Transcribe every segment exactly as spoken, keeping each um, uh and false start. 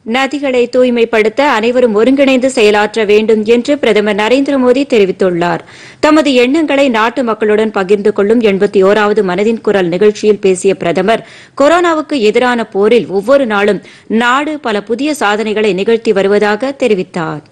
நதிகளை தூய்மைப்படுத்த அனைவரும் ஒருங்கிணைந்து செயலாற்ற வேண்டும் என்று பிரதமர் நரேந்திர மோடி தெரிவித்துள்ளார். தமது எண்ணங்களை நாட்டு மக்களுடன் பகிர்ந்து கொள்ளும் எண்பத்தி ஓராவது மனதின் குரல் நிகழ்ச்சியில் பேசிய பிரதமர், கொரோனாவுக்கு எதிரான போரில் ஒவ்வொரு நாளும் நாடு பல புதிய சாதனைகளை நிகழ்த்தி வருவதாக தெரிவித்தார்.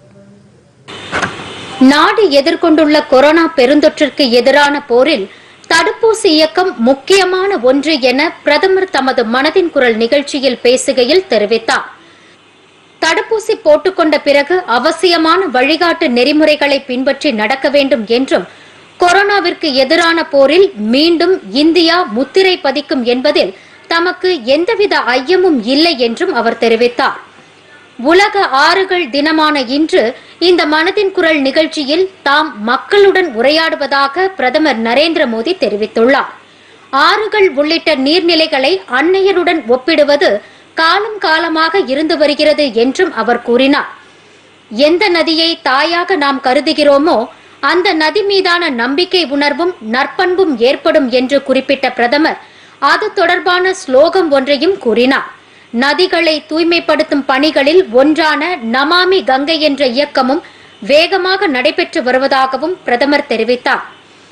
நாடு எதிர்கொண்டுள்ள கொரோனா பெருந்தொற்றிற்கு எதிரான போரில் தடுப்பூசி இயக்கம் முக்கியமான ஒன்று என பிரதமர் தமது மனதின் குரல் நிகழ்ச்சியில் பேசுகையில் தெரிவித்தார். தடுப்பூசி போட்டுக்கொண்ட பிறகு அவசியமான வழிகாட்டு நெறிமுறைகளை பின்பற்றி நடக்க வேண்டும் என்றும், கொரோனாவிற்கு எதிரான போரில் மீண்டும் இந்தியா முத்திரை பதிக்கும் என்பதில் தமக்கு எந்தவித ஐயமும் இல்லை என்றும் அவர் தெரிவித்தார். உலக ஆறுகள் தினமான இன்று இந்த மனதின் குரல் நிகழ்ச்சியில் தாம் மக்களுடன் உரையாடுவதாக பிரதமர் நரேந்திர மோடி தெரிவித்துள்ளார். ஆறுகள் உள்ளிட்ட நீர்நிலைகளை அன்னையருடன் ஒப்பிடுவது காலம் காலமாக இருந்து வருகிறது என்றும் அவர் கூறினார். எந்த நதியை தாயாக நாம் கருதுகிறோமோ அந்த நதி மீதான நம்பிக்கை உணர்வும் நற்பண்பும் ஏற்படும் என்று குறிப்பிட்ட பிரதமர் அது தொடர்பான ஸ்லோகம் ஒன்றையும் கூறினார். நதிகளை தூய்மைப்படுத்தும் பணிகளில் ஒன்றான நமாமி கங்கை என்ற இயக்கமும் வேகமாக நடைபெற்று வருவதாகவும் பிரதமர் தெரிவித்தார்.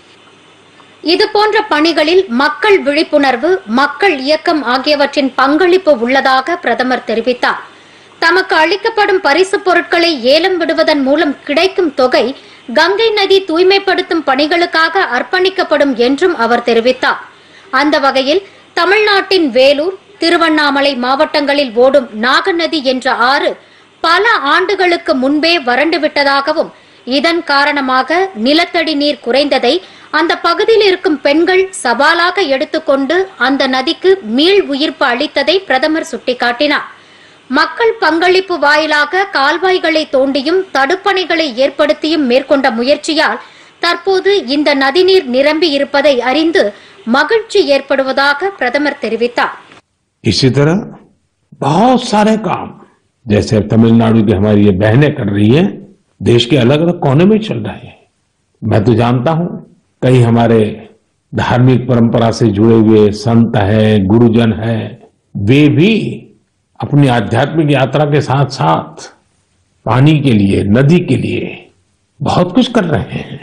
இதுபோன்ற பணிகளில் மக்கள் விழிப்புணர்வு, மக்கள் இயக்கம் ஆகியவற்றின் பங்களிப்பு உள்ளதாக பிரதமர் தெரிவித்தார். தமக்கு அளிக்கப்படும் பரிசுப் பொருட்களை ஏலம் விடுவதன் மூலம் கிடைக்கும் தொகை கங்கை நதி தூய்மைப்படுத்தும் பணிகளுக்காக அர்ப்பணிக்கப்படும் என்றும் அவர் தெரிவித்தார். அந்த வகையில் தமிழ்நாட்டின் வேலூர், திருவண்ணாமலை மாவட்டங்களில் ஓடும் நாகநதி என்ற ஆறு பல ஆண்டுகளுக்கு முன்பே வறண்டுவிட்டதாகவும், இதன் காரணமாக நிலத்தடி நீர் குறைந்ததை அந்த பகுதியில் இருக்கும் பெண்கள் சவாலாக எடுத்துக்கொண்டு அந்த நதிக்கு மீள் உயிர்ப்பு அளித்ததை பிரதமர் சுட்டிக்காட்டினார். மக்கள் பங்களிப்பு வாயிலாக கால்வாய்களை தோண்டியும் தடுப்பணைகளை ஏற்படுத்தியும் மேற்கொண்ட முயற்சியால் தற்போது இந்த நதிநீர் நிரம்பி இருப்பதை அறிந்து மகிழ்ச்சி ஏற்படுவதாக பிரதமர் தெரிவித்தார். इसी तरह बहुत सारे काम जैसे तमिलनाडु की हमारी ये बहनें कर रही हैं, देश के अलग अलग कोने में चल रहे हैं. मैं तो जानता हूं कई हमारे धार्मिक परंपरा से जुड़े हुए संत हैं, गुरुजन हैं, वे भी अपनी आध्यात्मिक यात्रा के साथ साथ पानी के लिए, नदी के लिए बहुत कुछ कर रहे हैं.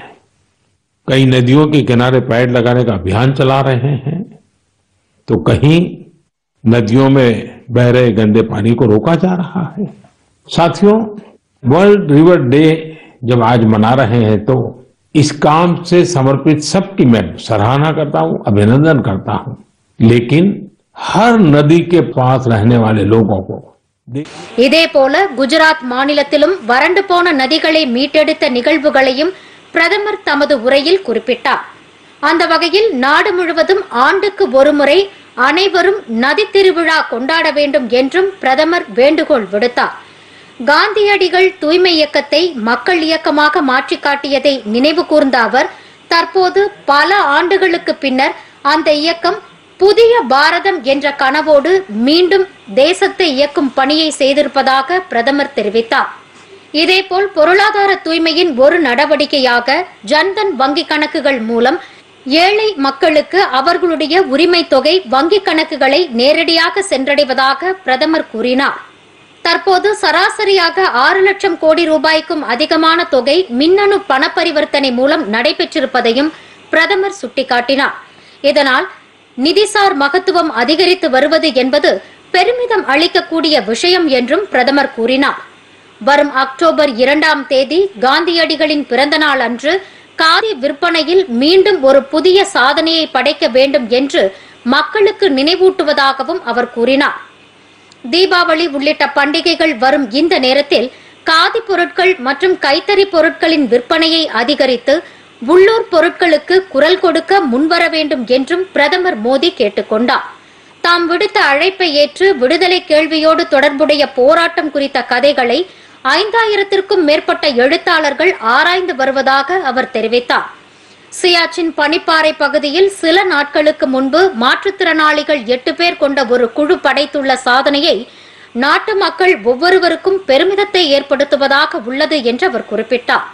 कई नदियों के किनारे पेड़ लगाने का अभियान चला रहे हैं, तो कहीं नदियों में बह रहे गंदे पानी को रोका जा रहा है. साथियों, वर्ल्ड रिवर डे जब आज मना रहे हैं तो इस काम से समर्पित सबकी मैं सराहना करता हूं, अभिनंदन करता हूं. लेकिन हर नदी के पास रहने वाले लोगों को இதேபோல குஜராத் மாநிலத்திலும் வறண்டு போன நதிகளை மீட்டெடுத்த நிகழ்வுகளையும் பிரதமர் தமது உரையில் குறிப்பிட்டார். அந்த வகையில் நாடு முழுவதும் ஆண்டுக்கு ஒருமுறை அனைவரும் நதி திருவிழா கொண்டாட வேண்டும் என்றும் பிரதமர் வேண்டுகோள் விடுத்தார். காந்தியடிகள் தூய்மை இயக்கத்தை மக்கள் இயக்கமாக மாற்றி காட்டியதை நினைவு கூர்ந்த அவர், தற்போது பல ஆண்டுகளுக்கு பின்னர் அந்த இயக்கம் புதிய பாரதம் என்ற கனவோடு மீண்டும் தேசத்தை இயக்கும் பணியை செய்திருப்பதாக பிரதமர் தெரிவித்தார். இதேபோல் பொருளாதார தூய்மையின் ஒரு நடவடிக்கையாக ஜன்தன் வங்கிக் கணக்குகள் மூலம் ஏழை மக்களுக்கு அவர்களுடைய உரிமை தொகை வங்கிக் கணக்குகளை நேரடியாக சென்றடைவதாக பிரதமர் கூறினார். தற்போது சராசரியாக ஆறு லட்சம் கோடி ரூபாய்க்கும் அதிகமான தொகை மின்னணு பண பரிவர்த்தனை மூலம் நடைபெற்றிருப்பதையும் பிரதமர் சுட்டிக்காட்டினார். இதனால் நிதிசார் மகத்துவம் அதிகரித்து வருவது என்பது பெருமிதம் அளிக்கக்கூடிய விஷயம் என்றும் பிரதமர் கூறினார். வரும் அக்டோபர் இரண்டாம் தேதி காந்தியடிகளின் பிறந்த நாள் அன்று காதி விற்பனையில் மீண்டும் ஒரு புதிய சாதனையை படைக்க வேண்டும் என்று மக்களுக்கு நினைவூட்டுவதாகவும் அவர் கூறினார். தீபாவளி உள்ளிட்ட பண்டிகைகள் வரும் இந்த நேரத்தில் காதி பொருட்கள் மற்றும் கைத்தறி பொருட்களின் விற்பனையை அதிகரித்து உள்ளூர் பொருட்களுக்கு குரல் கொடுக்க முன்வர வேண்டும் என்றும் பிரதமர் மோடி கேட்டுக்கொண்டார். தாம் விடுத்த அழைப்பை ஏற்று விடுதலை கேள்வியோடு தொடர்புடைய போராட்டம் குறித்த கதைகளை ஐந்தாயிரத்திற்கும் மேற்பட்ட எழுத்தாளர்கள் ஆராய்ந்து வருவதாக அவர் தெரிவித்தார். சியாச்சின் பனிப்பாறை பகுதியில் சில நாட்களுக்கு முன்பு மாற்றுத்திறனாளிகள் எட்டு பேர் கொண்ட ஒரு குழு படைத்துள்ள சாதனையை நாட்டு மக்கள் ஒவ்வொருவருக்கும் பெருமிதத்தை ஏற்படுத்துவதாக உள்ளது என்று அவர் குறிப்பிட்டார்.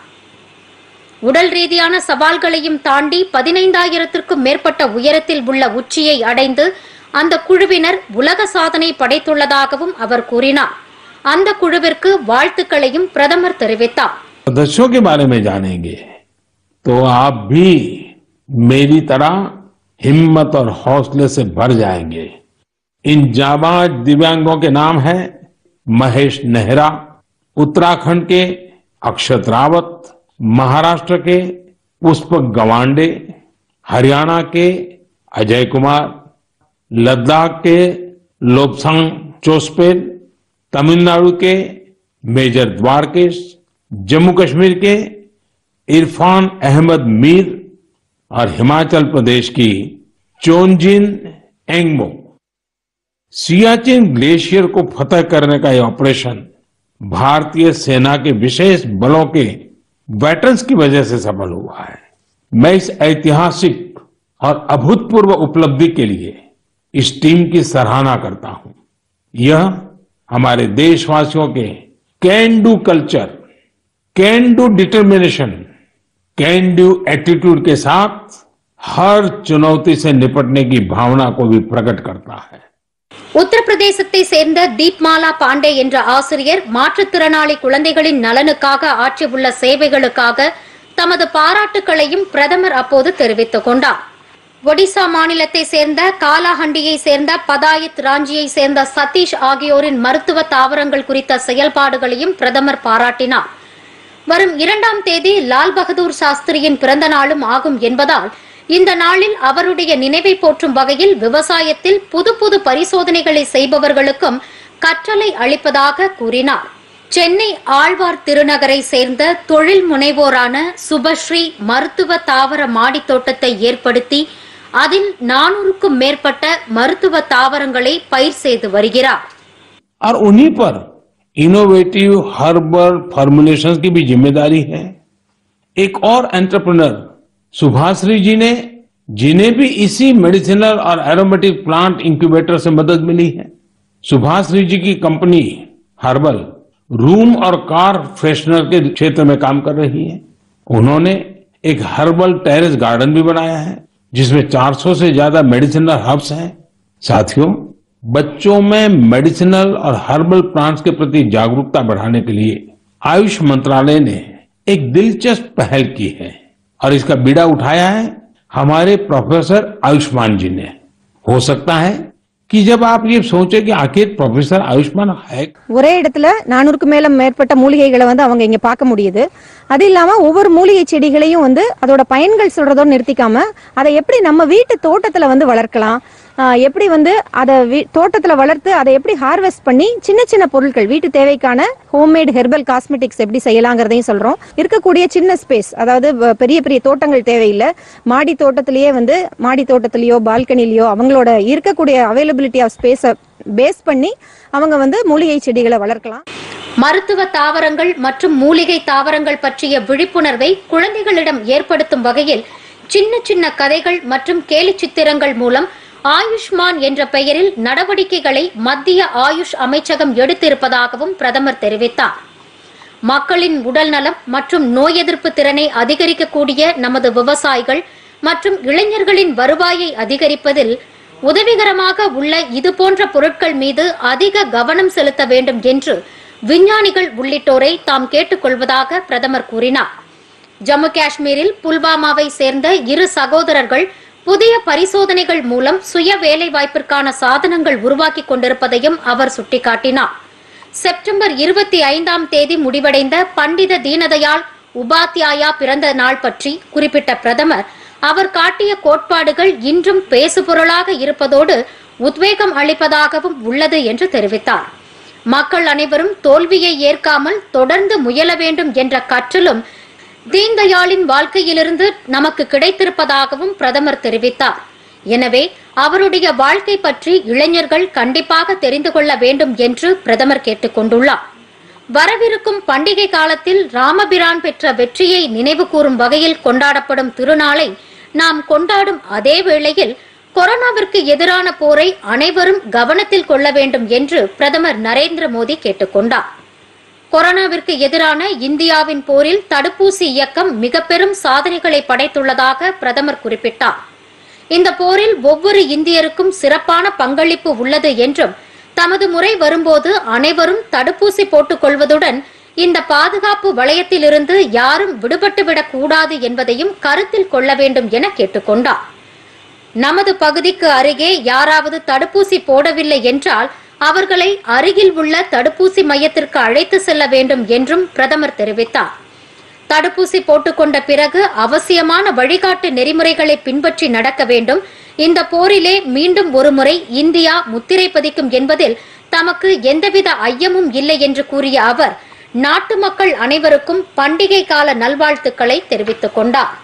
உடல் ரீதியான சவால்களையும் தாண்டி பதினைந்தாயிரத்திற்கும் மேற்பட்ட உயரத்தில் உள்ள உச்சியை அடைந்து அந்த குழுவினர் உலக சாதனை படைத்துள்ளதாகவும் அவர் கூறினார். அந்த குழுவிற்கு வாழ்த்துக்களையும் பிரதமர் தெரிவித்தார். सदस्यों के बारे में जानेंगे तो आप भी मेरी तरह हिम्मत और हौसले से भर जाएंगे. इन जाबाज दिव्यांगों के नाम है महेश नेहरा, उत्तराखंड के अक्षत रावत, महाराष्ट्र के पुष्पक गवांडे, हरियाणा के अजय कुमार, लद्दाख के लोब्सांग चोस्पेल, तमिलनाडु के मेजर द्वारकेश, जम्मू कश्मीर के इरफान अहमद मीर और हिमाचल प्रदेश की चोनजिन एंगमो. सियाचिन ग्लेशियर को फतह करने का यह ऑपरेशन भारतीय सेना के विशेष बलों के वेटरन्स की वजह से सफल हुआ है. मैं इस ऐतिहासिक और अभूतपूर्व उपलब्धि के लिए इस टीम की सराहना करता हूं. यह हमारे देशवासियों के can do culture, can do determination, can do attitude के साथ हर चुनौती से निपटने की भावना को भी प्रकट करता है. உத்தரப்பிரதேசத்தை சேர்ந்த தீப்மாலா பாண்டே என்ற ஆசிரியர் மாற்றுத்திறனாளி குழந்தைகளின் நலனுக்காக ஆற்றியுள்ள சேவைகளுக்காக தமது பாராட்டுக்களையும் பிரதமர் அப்போது தெரிவித்துக் கொண்டார். ஒடிசா மாநிலத்தை சேர்ந்த காலாஹண்டியை சேர்ந்த பதாயத் ராஞ்சியை சேர்ந்த சதீஷ் ஆகியோரின் மருத்துவ தாவரங்கள் குறித்த செயல்பாடுகளையும் பிரதமர் பாராட்டினார். வரும் இரண்டாம் தேதி லால் பகதூர் சாஸ்திரியின் பிறந்த நாளும் ஆகும் என்பதால் இந்த நாளில் அவருடைய நினைவை போற்றும் வகையில் விவசாயத்தில் புது புது பரிசோதனைகளை செய்பவர்களுக்கும் கற்றலை அளிப்பதாக கூறினார். சென்னை ஆழ்வார் திருநகரை சேர்ந்த தொழில் முனைவோரான சுபஸ்ரீ மருத்துவ தாவர மாடித் தோட்டத்தை ஏற்படுத்தி அதில் நானூறுக்கும் மேற்பட்ட மருத்துவ தாவரங்களை பயிர் செய்து வருகிறார். और उन्हीं पर इनोवेटिव हर्बल फॉर्मुलेशंस की भी जिम्मेदारी है. एक और एंटरप्रेन्योर सुभाश्री जी ने, जिन्हें भी इसी मेडिसिनल और एरोमेटिक प्लांट इंक्यूबेटर से मदद मिली है. सुभाश्री जी की कंपनी हर्बल रूम और कार फ्रेशनर के क्षेत्र में काम कर रही है. उन्होंने एक हर्बल टेरेस गार्डन भी बनाया है जिसमें चार सौ से ज्यादा मेडिसिनल हर्ब्स हैं. साथियों, बच्चों में मेडिसिनल और हर्बल प्लांट्स के प्रति जागरूकता बढ़ाने के लिए आयुष मंत्रालय ने एक दिलचस्प पहल की है और इसका बीड़ा उठाया है हमारे प्रोफेसर आयुष्मान जी ने. हो सकता है कि जब आप ये सोचे कि आखिर प्रोफेसर आयुष्मान है, ஒரே இடத்துல நானூறுக்கும் மேல மேற்பட்ட மூலிகைகளை வந்து அவங்க இங்க பார்க்க முடியுது. அது இல்லாம ஒவ்வொரு மூலிகை செடிகளையும் வந்து அதோட பயன்கள் சொல்றதோட நிறுத்திக்காம அதை எப்படி நம்ம வீட்டு தோட்டத்துல வந்து வளர்க்கலாம், எப்படி வந்து அதை தோட்டத்துல வளர்த்து அதை எப்படி ஹார்வெஸ்ட் பண்ணி சின்ன சின்ன பொருட்கள் வீட்டு தேவைக்கான ஹோம்மேட் ஹெர்பல் காஸ்மெட்டிக்ஸ் எப்படி செய்யலாங்கிறதையும் சொல்றோம். இருக்கக்கூடிய சின்ன ஸ்பேஸ், அதாவது பெரிய பெரிய தோட்டங்கள் தேவையில்லை, மாடி தோட்டத்திலேயே வந்து மாடி தோட்டத்திலேயோ பால்கனிலேயோ அவங்களோட இருக்கக்கூடிய அவைலபிலிட்டி ஆஃப் ஸ்பேஸை பேஸ் பண்ணி அவங்க வந்து மூலிகை செடிகளை வளர்க்கலாம். மருத்துவ தாவரங்கள் மற்றும் மூலிகை தாவரங்கள் பற்றிய விழிப்புணர்வை குழந்தைகளிடம் ஏற்படுத்தும் வகையில் சின்ன சின்ன கதைகள் மற்றும் கேலி சித்திரங்கள் மூலம் ஆயுஷ்மான் என்ற பெயரில் நடவடிக்கைகளை மத்திய ஆயுஷ் அமைச்சகம் எடுத்திருப்பதாகவும் பிரதமர் தெரிவித்தார். மக்களின் உடல் நலம் மற்றும் நோய் எதிர்ப்பு திறனை அதிகரிக்கக்கூடிய நமது விவசாயிகள் மற்றும் இளைஞர்களின் வருவாயை அதிகரிப்பதில் உதவிகரமாக உள்ள இதுபோன்ற பொருட்கள் மீது அதிக கவனம் செலுத்த வேண்டும் என்று விஞ்ஞானிகள் உள்ளிட்டோரை தாம் கேட்டுக் கொள்வதாக பிரதமர் கூறினார். ஜம்மு காஷ்மீரில் புல்வாமாவை சேர்ந்த இரு சகோதரர்கள் புதிய பரிசோதனைகள் மூலம் சுய வேலைவாய்ப்பிற்கான சாதனங்கள் உருவாக்கிக் கொண்டிருப்பதையும் அவர் சுட்டிக்காட்டினார். செப்டம்பர் இருபத்தி ஐந்தாம் தேதி முடிவடைந்த பண்டித தீனதயாள் உபாத்யாயா பிறந்த நாள் பற்றி குறிப்பிட்ட பிரதமர் அவர் காட்டிய கோட்பாடுகள் இன்றும் பேசுபொருளாக இருப்பதோடு உத்வேகம் அளிப்பதாகவும் உள்ளது என்று தெரிவித்தார். மக்கள் அனைவரும் தோல்வியை ஏற்காமல் தொடர்ந்து முயல வேண்டும் என்ற கற்றலும் தீன்தயாளின் வாழ்க்கையிலிருந்து நமக்கு கிடைத்திருப்பதாகவும் பிரதமர் தெரிவித்தார். எனவே அவருடைய வாழ்க்கை பற்றி இளைஞர்கள் கண்டிப்பாக தெரிந்து கொள்ள வேண்டும் என்று பிரதமர் கேட்டுக் கொண்டுள்ளார். வரவிருக்கும் பண்டிகை காலத்தில் ராமபிரான் பெற்ற வெற்றியை நினைவு கூறும் வகையில் கொண்டாடப்படும் திருநாளை நாம் கொண்டாடும் அதே வேளையில் கொரோனாவிற்கு எதிரான போரை அனைவரும் கவனத்தில் கொள்ள வேண்டும் என்று பிரதமர் நரேந்திர மோடி கேட்டுக் கொண்டார். கொரோனாவிற்கு எதிரான இந்தியாவின் போரில் தடுப்பூசி இயக்கம் மிக பெரும் சாதனைகளை படைத்துள்ளதாக பிரதமர் குறிப்பிட்டார். இந்த போரில் ஒவ்வொரு இந்தியருக்கும் சிறப்பான பங்களிப்பு உள்ளது என்றும் தமது முறை வரும்போது அனைவரும் தடுப்பூசி போட்டுக் கொள்வதுடன் இந்த பாதுகாப்பு வளையத்திலிருந்து யாரும் விடுபட்டுவிடக் கூடாது என்பதையும் கருத்தில் கொள்ள வேண்டும் என கேட்டுக்கொண்டார். நமது பகுதிக்கு அருகே யாராவது தடுப்பூசி போடவில்லை என்றால் அவர்களை அருகில் உள்ள தடுப்பூசி மையத்திற்கு அழைத்து செல்ல வேண்டும் என்றும் பிரதமர் தெரிவித்தார். தடுப்பூசி போட்டுக்கொண்ட பிறகு அவசியமான வழிகாட்டு நெறிமுறைகளை பின்பற்றி நடக்க வேண்டும். இந்த போரிலே மீண்டும் ஒருமுறை இந்தியா முத்திரை பதிக்கும் என்பதில் தமக்கு எந்தவித ஐயமும் இல்லை என்று கூறிய அவர் நாட்டு மக்கள் அனைவருக்கும் பண்டிகை கால நல்வாழ்த்துக்களை தெரிவித்துக் கொண்டார்.